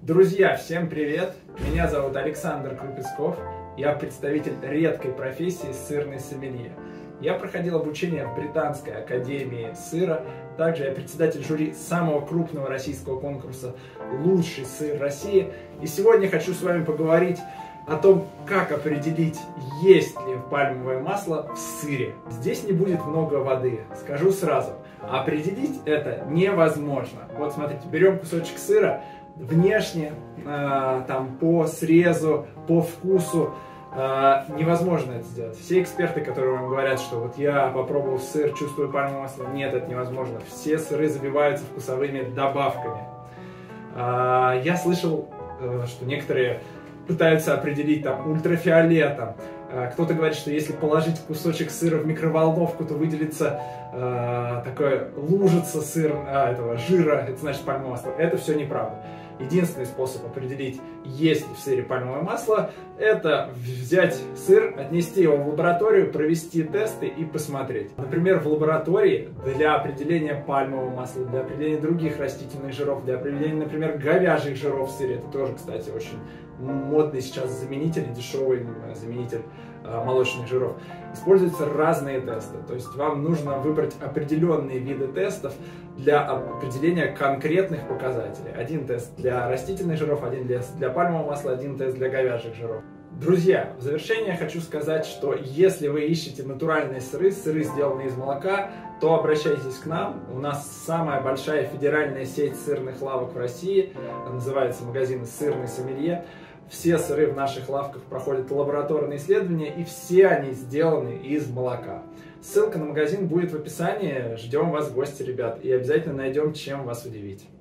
Друзья, всем привет! Меня зовут Александр Крупецков. Я представитель редкой профессии сырный сомелье. Я проходил обучение в Британской академии сыра. Также я председатель жюри самого крупного российского конкурса «Лучший сыр России». И сегодня хочу с вами поговорить о том, как определить, есть ли пальмовое масло в сыре. Здесь не будет много воды, скажу сразу. Определить это невозможно. Вот смотрите, берем кусочек сыра, внешне, там, по срезу, по вкусу невозможно это сделать. Все эксперты, которые вам говорят, что вот я попробовал сыр, чувствую пальмовое масло, нет, это невозможно. Все сыры забиваются вкусовыми добавками. Я слышал, что некоторые пытаются определить там ультрафиолетом. Кто-то говорит, что если положить кусочек сыра в микроволновку, то выделится такая лужица этого жира, это значит пальмовое масло. Это все неправда. Единственный способ определить, есть ли в сыре пальмовое масло, это взять сыр, отнести его в лабораторию, провести тесты и посмотреть. Например, в лаборатории для определения пальмового масла, для определения других растительных жиров, для определения, например, говяжьих жиров в сыре, это тоже, кстати, очень модный сейчас заменитель, дешевый заменитель молочных жиров, используются разные тесты. То есть вам нужно выбрать определенные виды тестов для определения конкретных показателей. Один тест для растительных жиров, один для пальмового масла, один тест для говяжьих жиров. Друзья, в завершение хочу сказать, что если вы ищете натуральные сыры, сделанные из молока, то обращайтесь к нам. У нас самая большая федеральная сеть сырных лавок в России. Называется магазин «Сырный сомелье». Все сыры в наших лавках проходят лабораторные исследования, и все они сделаны из молока. Ссылка на магазин будет в описании. Ждем вас в гости, ребят, и обязательно найдем, чем вас удивить.